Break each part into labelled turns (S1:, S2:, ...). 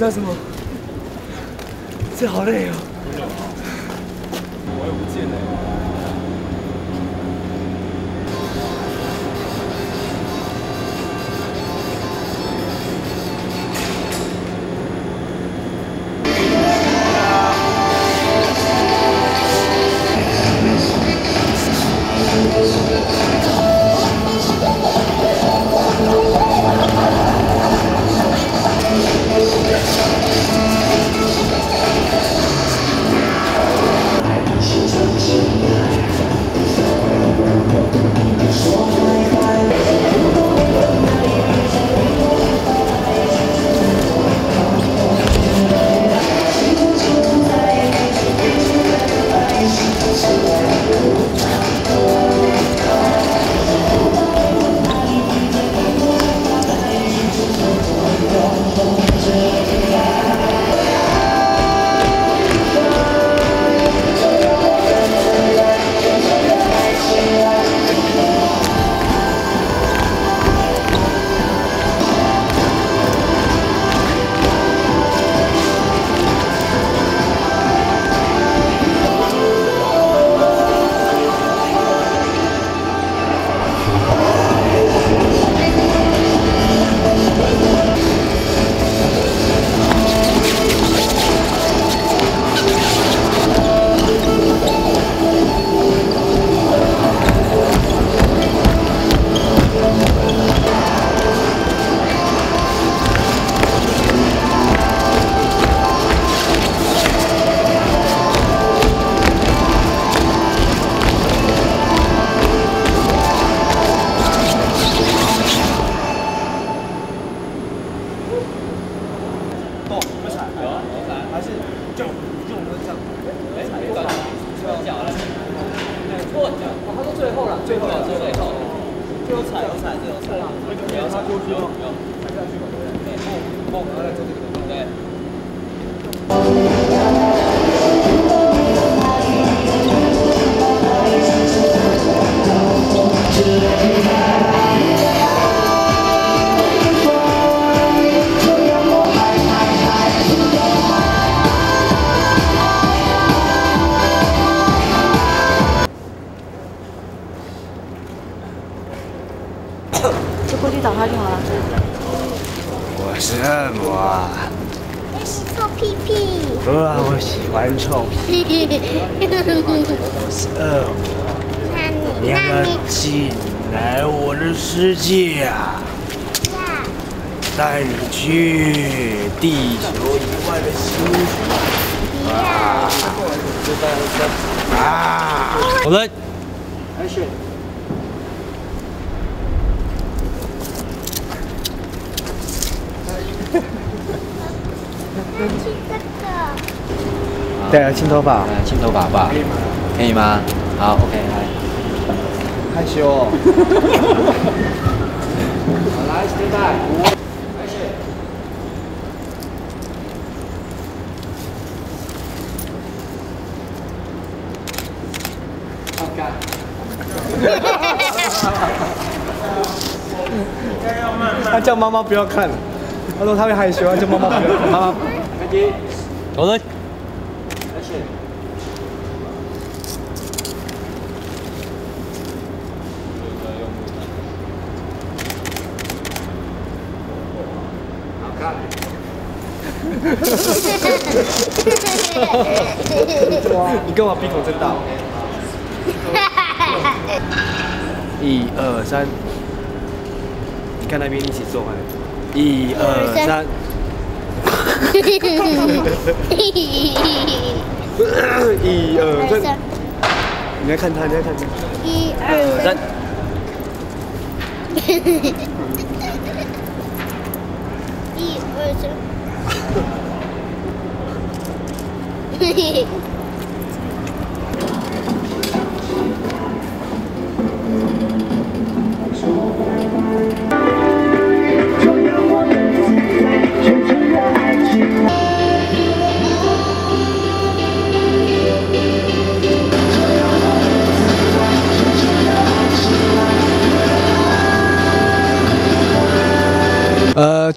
S1: 叫什么？这好累哦。我也不见了。
S2: 就过去找他就好了。
S1: 我是恶魔啊！
S2: 那是臭屁屁。
S1: 哇，我喜欢臭屁。我是恶魔。你要不要进来我的世界啊？带你去地球以外的星球。好了。对啊，清头发。
S3: 清头发吧，可以吗？好 ，OK， 来。
S1: 害羞哦。
S3: 好，来 ，stand by。
S1: 他叫妈妈不要看，他说他会害羞，他叫妈妈不要看。妈妈，好了。你干嘛鼻孔真大？1、2、3，你看那边一起做完。1、2、3。1、2、3。你在看他，你在看他。1、2、3。
S2: 1、2、3。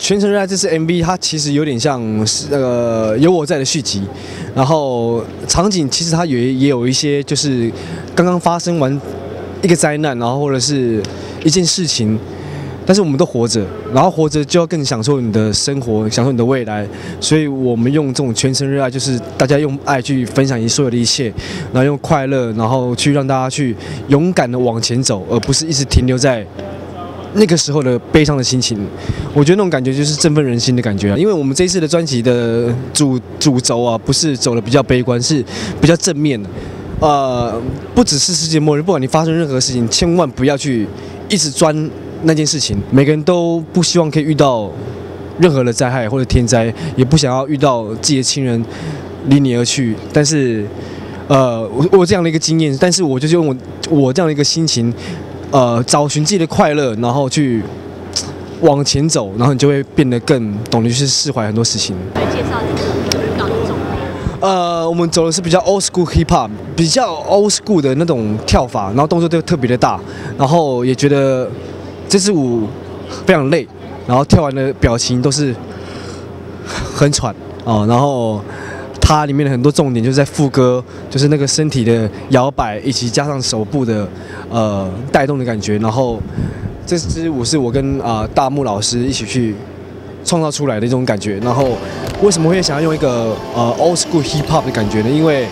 S4: 全程热爱这次 MV， 它其实有点像是有我在的续集，然后场景其实它也有一些就是刚刚发生完一个灾难，然后或者是一件事情。但是我们都活着，然后活着就要更享受你的生活，享受你的未来。所以我们用这种全程热爱，就是大家用爱去分享所有的一切，然后用快乐，然后去让大家去勇敢的往前走，而不是一直停留在那个时候的悲伤的心情。我觉得那种感觉就是振奋人心的感觉啊。因为我们这一次的专辑的主轴啊，不是走的比较悲观，是比较正面的。不只是世界末日，不管你发生任何事情，千万不要去一直钻那件事情。每个人都不希望可以遇到任何的灾害或者天灾，也不想要遇到自己的亲人离你而去。但是，我有这样的一个经验，但是我就用我这样的一个心情，找寻自己的快乐，然后去往前走，然后你就会变得更懂得去释怀很多事情。
S2: 来介绍这个舞蹈的种类。
S4: 我们走的是比较 old school hip hop， 比较 old school 的那种跳法，然后动作都特别的大，然后也觉得这支舞非常累，然后跳完的表情都是很喘哦，然后它里面的很多重点就是在副歌，就是那个身体的摇摆，以及加上手部的带动的感觉，然后这支舞是我跟大木老师一起去创造出来的一种感觉。然后为什么会想要用一个old school hip hop 的感觉呢？因为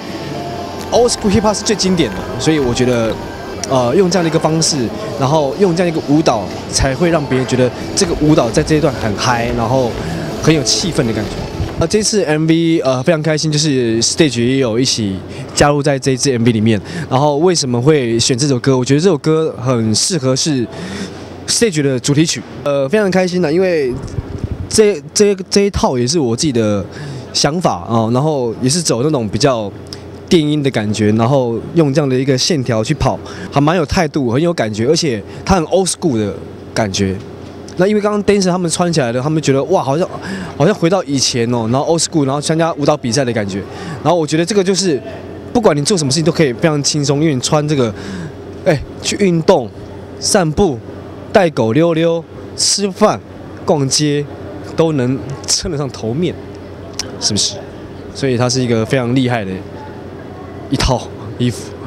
S4: old school hip hop 是最经典的，所以我觉得用这样的一个方式，然后用这样一个舞蹈，才会让别人觉得这个舞蹈在这一段很嗨，然后很有气氛的感觉。这次 MV 非常开心，就是 Stage 也有一起加入在这一支 MV 里面。然后为什么会选这首歌？我觉得这首歌很适合是 Stage 的主题曲。非常开心的，因为这一套也是我自己的想法啊，然后也是走那种比较电音的感觉，然后用这样的一个线条去跑，还蛮有态度，很有感觉，而且它很 old school 的感觉。那因为刚刚 dancer 他们穿起来的，他们觉得哇，好像回到以前哦，然后 old school， 然后参加舞蹈比赛的感觉。然后我觉得这个就是不管你做什么事情都可以非常轻松，因为你穿这个，去运动、散步、带狗溜溜、吃饭、逛街，都能称得上头面，是不是？所以它是一个非常厉害的一套衣服。